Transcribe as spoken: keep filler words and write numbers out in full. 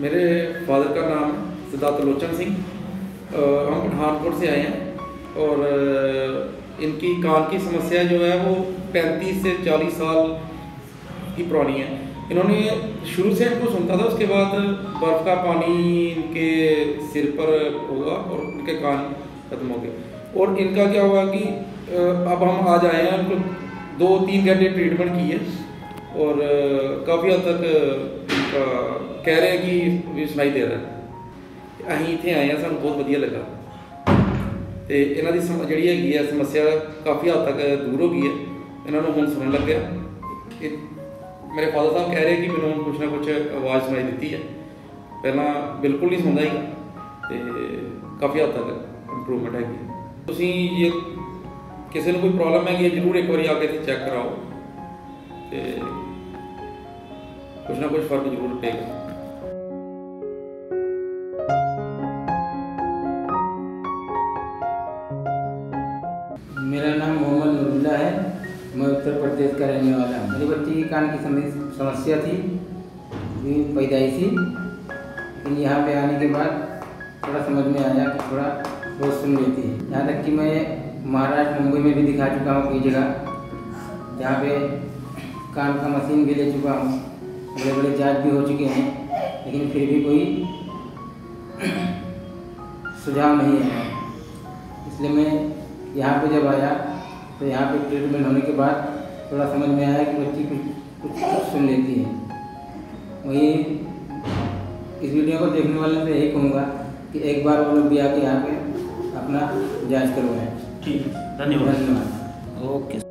मेरे फादर का नाम सिद्धार्थ लोचन सिंह। हम पठानकोट से आए हैं और इनकी कान की समस्या जो है वो पैंतीस से चालीस साल की पुरानी है। इन्होंने शुरू से इनको सुनता था, उसके बाद बर्फ़ का पानी इनके सिर पर हुआ और इनके कान खत्म हो गए। और इनका क्या हुआ कि अब हम आज आए हैं, इनको दो तीन घंटे ट्रीटमेंट की है और काफ़ी हद तक इनका कह रहे हैं कि भी सुनाई दे रहा है। अं इतने आए हैं, सानू बहुत वधिया लगा। तो इन्हों की सम जी है समस्या काफ़ी हद तक दूर हो गई है, इन्होंने हुण सुनन लग गया। मेरे फादर साहब कह रहे हैं कि मैंने कुछ ना कुछ आवाज़ सुनाई दी है, पहला बिल्कुल नहीं सुनता ही, तो काफ़ी हद तक इंप्रूवमेंट हैगी। तुसीं ये किसी को कोई प्रॉब्लम है कि जरूर एक बार आके चेक कराओ, तो कुछ ना कुछ फर्क जरूर पेगा। मेरा नाम मोहम्मद नूरुल्लाह है, मैं उत्तर प्रदेश का रहने वाला हूँ। मेरी बच्ची की कान की समस्या थी पैदाइशी, लेकिन यहाँ पे आने के बाद थोड़ा समझ में आया कि थोड़ा बहुत सुन लेती है। यहाँ तक कि मैं महाराष्ट्र मुंबई में भी दिखा चुका हूँ कई जगह, जहाँ पे कान का मशीन भी ले चुका हूँ, बड़े बड़े जांच भी हो चुके हैं, लेकिन फिर भी कोई सुझाव नहीं है। इसलिए मैं यहाँ पे जब आया तो यहाँ पे ट्रीटमेंट होने के बाद थोड़ा समझ में आया कि बच्ची कुछ कुछ कुछ सुन लेती है। वही इस वीडियो को देखने वाले से यही कहूँगा कि एक बार वो लोग भी आके यहाँ पे अपना जांच करवाएं। ठीक, धन्यवाद। धन्यवाद। ओके।